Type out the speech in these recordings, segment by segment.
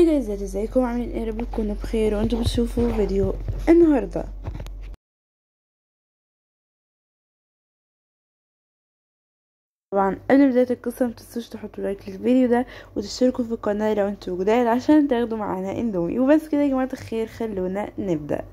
هاي جايز، ازيكم؟ عاملين ايه؟ رب تكونوا بخير وانتم بتشوفوا فيديو النهارده. طبعا قبل بدايه القصه متنسوش تحطوا لايك للفيديو ده وتشتركوا في القناه لو انتوا جداد عشان تاخدوا معانا اندومي. وبس كده يا جماعه الخير، خلونا نبدا.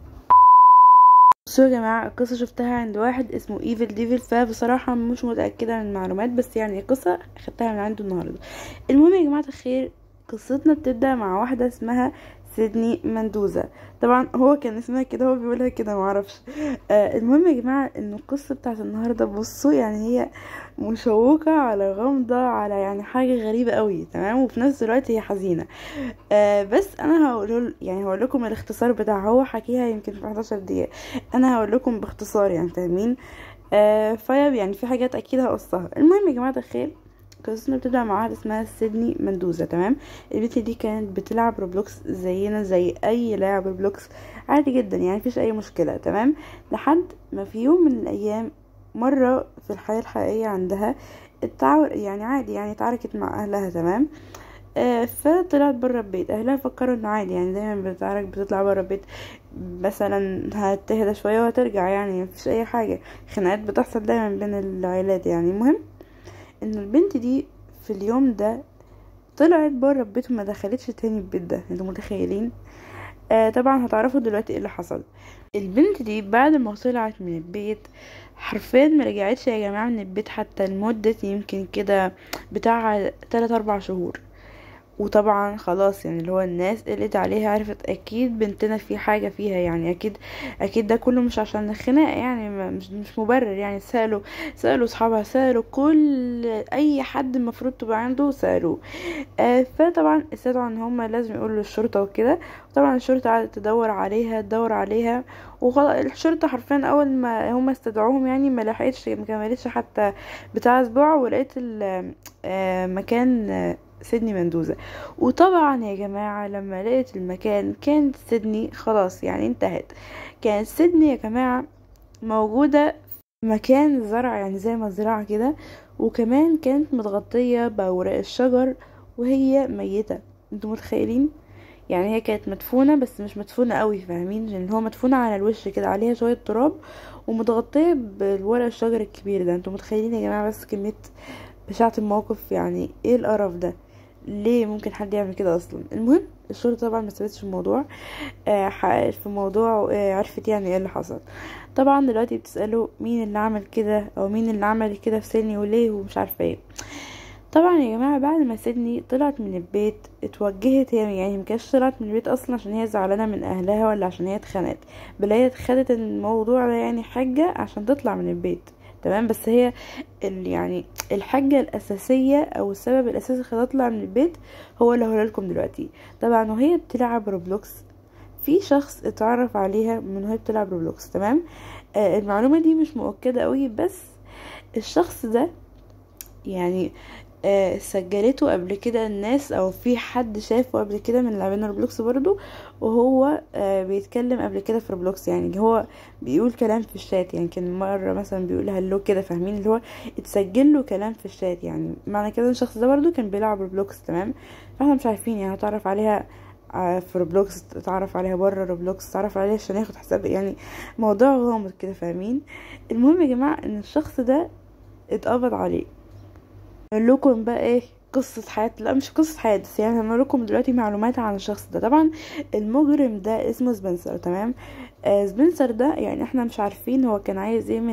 بصوا يا جماعه، القصه شفتها عند واحد اسمه ايفل ديفل، فبصراحه مش متاكده من المعلومات، بس يعني القصه خدتها من عنده النهارده. المهم يا جماعه الخير، قصتنا بتبدا مع واحده اسمها سيدني مندوزا. طبعا هو كان اسمها كده، هو بيقولها كده، معرفش. المهم يا جماعه ان القصه بتاعت النهارده، بصوا يعني هي مشوقه على غامضه على يعني حاجه غريبه قوي، تمام، وفي نفس الوقت هي حزينه. بس انا هقول لكم الاختصار بتاعها. هو حكيها يمكن في 11 دقيقه، انا هقول لكم باختصار يعني، فاهمين؟ فيب يعني في حاجات اكيد هقصها. المهم يا جماعه الخير، قصتنا بتبدا مع واحده اسمها سيدني مندوزا، تمام. البنت دي كانت بتلعب روبلوكس زينا زي اي لاعب روبلوكس عادي جدا، يعني مفيش اي مشكله، تمام. لحد ما في يوم من الايام، مره في الحياه الحقيقيه عندها يعني عادي، يعني اتعاركت مع اهلها، تمام. فطلعت بره البيت. اهلها فكروا انه عادي، يعني دايما بتعرف بتطلع بره البيت مثلا هتهدى شويه وهترجع، يعني مفيش اي حاجه. خناقات بتحصل دايما بين العائلات يعني. المهم ان البنت دي في اليوم ده طلعت بره البيت وما دخلتش تاني البيت ده. انتوا متخيلين؟ طبعا هتعرفوا دلوقتي ايه اللي حصل. البنت دي بعد ما طلعت من البيت حرفيا ما رجعتش يا جماعه من البيت حتى لمده يمكن كده بتاع 3-4 شهور. وطبعا خلاص يعني اللي هو الناس قلت عليها، عرفت اكيد بنتنا في حاجة فيها، يعني اكيد ده كله مش عشان الخناقة، يعني مش مبرر يعني. سألوا اصحابها، سألوا كل اي حد المفروض تبقى عنده، سألوه. فطبعا استدعوا ان هم لازم يقولوا للشرطة وكده. طبعا الشرطة قعدت تدور عليها وخلاص. الشرطة حرفيا اول ما هم استدعوهم يعني ما كملتش حتى بتاع اسبوع، ولقيت مكان سيدني مندوزة. وطبعا يا جماعة لما لقيت المكان، كانت سيدني خلاص يعني انتهت. كانت سيدني يا جماعة موجودة في مكان زرع، يعني زي مزرعة كده، وكمان كانت متغطية بأوراق الشجر وهي ميتة. انتوا متخيلين؟ يعني هي كانت مدفونة بس مش مدفونة قوي، فاهمين؟ لان هو مدفونة على الوش كده، عليها شوية تراب ومتغطية بالورق الشجر الكبير ده. انتوا متخيلين يا جماعة بس كمية بشاعة الموقف؟ يعني ايه القرف ده؟ ليه ممكن حد يعمل كده اصلا؟ المهم الشرطه طبعا ما سابتش الموضوع، حققت في الموضوع، عرفت يعني ايه اللي حصل. طبعا دلوقتي بتسالوا مين اللي عمل كده، او مين اللي عمل كده في سيدني وليه ومش عارفه ايه. طبعا يا جماعه بعد ما سيدني طلعت من البيت اتوجهت هي، يعني مكانش طلعت من البيت اصلا عشان هي زعلانه من اهلها ولا عشان هي اتخانقت، بل هي خدت الموضوع ده يعني حجه عشان تطلع من البيت، تمام. بس هي يعني الحاجة الأساسية أو السبب الأساسي اللي خلتها تطلع من البيت هو اللي هقوله لكم دلوقتي. طبعا وهي بتلعب روبلوكس في شخص اتعرف عليها من وهي بتلعب روبلوكس، تمام. المعلومة دي مش مؤكدة قوي، بس الشخص ده يعني سجلته قبل كده الناس، او في حد شافه قبل كده من لاعبين روبلوكس برضو، وهو بيتكلم قبل كده في روبلوكس. يعني هو بيقول كلام في الشات، يعني كان مرة مثلا بيقول هلو كده، فاهمين؟ اللي هو اتسجل له كلام في الشات، يعني معنى كده الشخص ده برضو كان بيلعب روبلوكس، تمام. فاحنا مش عارفين يعني هتعرف عليها في روبلوكس، تعرف عليها بره روبلوكس، تعرف عليها عشان ياخد حساب، يعني موضوع غامض كده، فاهمين؟ المهم يا جماعة ان الشخص ده اتقبض عليه. هقول لكم بقى ايه قصة حياة، لا مش قصة حياة بس، يعني هقول لكم دلوقتي معلومات عن الشخص ده. طبعا المجرم ده اسمه سبنسر، تمام. سبنسر ده يعني احنا مش عارفين هو كان عايز ايه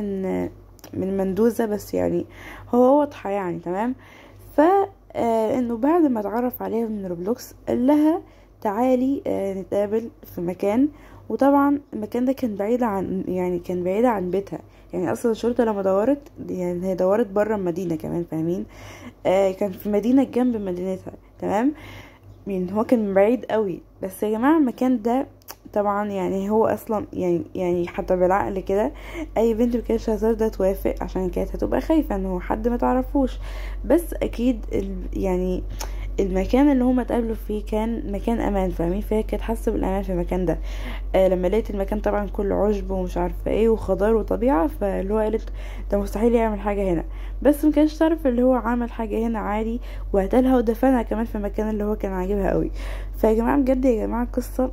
من مندوزة، بس يعني هو واضحة يعني، تمام. ف انه بعد ما اتعرف عليها من روبلوكس قال لها تعالي نتقابل في مكان. وطبعا المكان ده كان بعيد عن، يعني كان بعيد عن بيتها، يعني اصلا الشرطه لما دورت، يعني هي دورت بره المدينه كمان، فاهمين؟ كان في مدينه جنب مدينتها، تمام. يعني هو كان بعيد قوي، بس يا جماعه المكان ده طبعا يعني هو اصلا يعني حتى بالعقل كده اي بنت مكانش هترضى توافق، عشان كانت هتبقى خايفه ان هو حد ما تعرفوش. بس اكيد يعني المكان اللي هما اتقابلوا فيه كان مكان امان، فاهمين؟ فهي كانت حاسه بالامان في المكان ده. لما لقيت المكان طبعا كله عشب ومش عارفه ايه وخضار وطبيعه، فاللي هو قالت ده مستحيل يعمل حاجه هنا. بس ما كانش تعرف اللي هو عمل حاجه هنا عادي، وقتلها ودفنها كمان في المكان اللي هو كان عاجبها قوي. فيا جماعه بجد يا جماعه قصه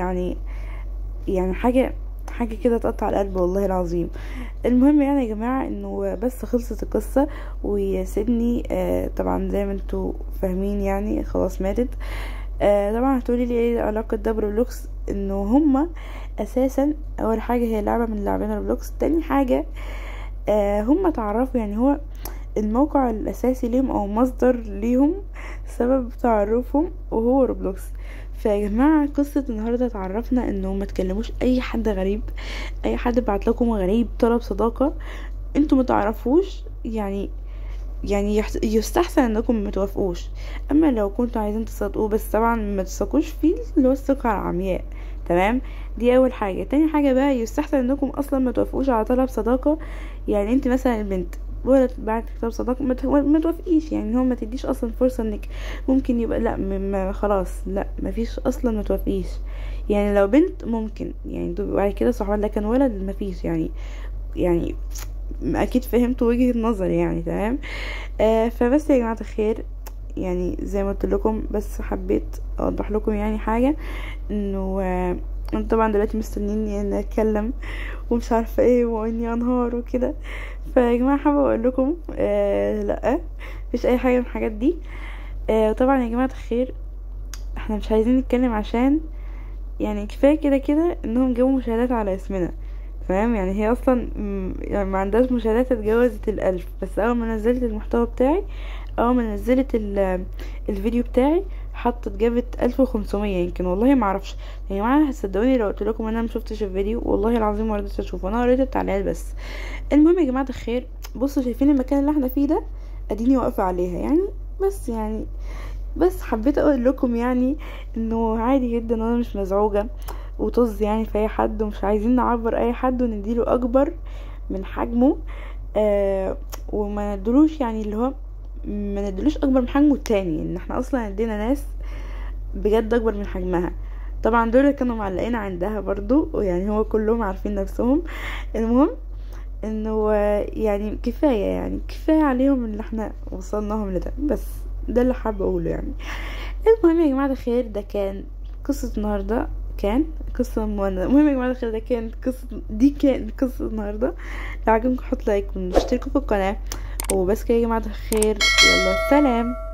يعني حاجة كده تقطع القلب والله العظيم. المهم يعني يا جماعة انه بس خلصت القصة، وسيدني طبعا زي ما انتوا فاهمين يعني خلاص ماتت. طبعا هتقولي لي ايه علاقة ده بروبلوكس؟ انه هما اساسا اول حاجة هي لعبة من لاعبين روبلوكس، تاني حاجة هما تعرفوا، يعني هو الموقع الاساسي ليهم او مصدر ليهم سبب تعرفهم وهو روبلوكس. فيا جماعه قصه النهارده تعرفنا انه ما تكلموش اي حد غريب، اي حد بعت لكم غريب طلب صداقه انتوا ما تعرفوش، يعني يستحسن انكم ما توافقوش. اما لو كنتوا عايزين تصدقوه بس طبعا ما تثقوش فيه، اللي هو الثقه العمياء. تمام، دي اول حاجه. تاني حاجه بقى يستحسن انكم اصلا ما توافقوش على طلب صداقه. يعني انت مثلا البنت ولا بعد كتاب صداقه ما توافقيش، يعني هو ما تديش اصلا فرصه انك ممكن يبقى لا خلاص لا ما فيش اصلا، ما توافقيش. يعني لو بنت ممكن يعني بعد كده صحبه، لكن ولد ما فيش. يعني اكيد فهمتوا وجهة نظري يعني. تمام. فبس يا جماعة الخير، يعني زي ما قلت لكم بس حبيت اوضح لكم يعني حاجة، انه انتوا طبعا دلوقتي مستنيني ان اتكلم ومش عارفه ايه واني انهار وكده. فيا جماعه حابه اقول لكم لا مفيش اي حاجه من الحاجات دي. طبعا يا جماعه الخير احنا مش عايزين نتكلم، عشان يعني كفايه كده كده انهم جابوا مشاهدات على اسمنا. فاهم؟ يعني هي اصلا يعني ما عندهاش مشاهدات، اتجاوزت 1000. بس اول ما نزلت المحتوى بتاعي، اول ما نزلت الفيديو بتاعي، حطت جابت 1500 يمكن، والله ما اعرفش يا جماعه. هتصدقوني لو قلت لكم انا ما شفتش الفيديو؟ والله العظيم ما رضيتش اشوفه، انا قريت التعليقات بس. المهم يا جماعه الخير، بصوا شايفين المكان اللي احنا فيه ده؟ اديني واقفه عليها يعني. بس يعني بس حبيت اقول لكم يعني انه عادي جدا، انا مش مزعوجه وطز يعني في اي حد، ومش عايزين نعبر اي حد ونديله اكبر من حجمه. وما ندلوش يعني اللي هو ما ندلوش اكبر من حجمه التاني، ان احنا اصلا ادينا ناس بجد اكبر من حجمها. طبعا دول كانوا معلقين عندها برضو، يعني هو كلهم عارفين نفسهم. المهم انه يعني كفاية عليهم اللي احنا وصلناهم لده. بس ده اللي حابة اقوله يعني. المهم يا جماعة الخير، ده كان قصة النهاردة، كان قصة مولدة. المهم يا جماعة الخير، دي كانت قصة النهاردة. لو عجبكم حط لايك واشتركوا في القناة وبس كده يا جماعة الخير. يلا سلام.